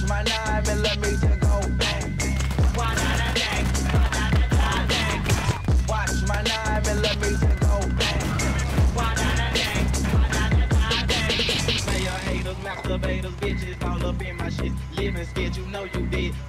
my 9mm go bang. Watch my 9mm go bang. Player haters, masturbators, bitches all up in my shit. Living scared, you know you did.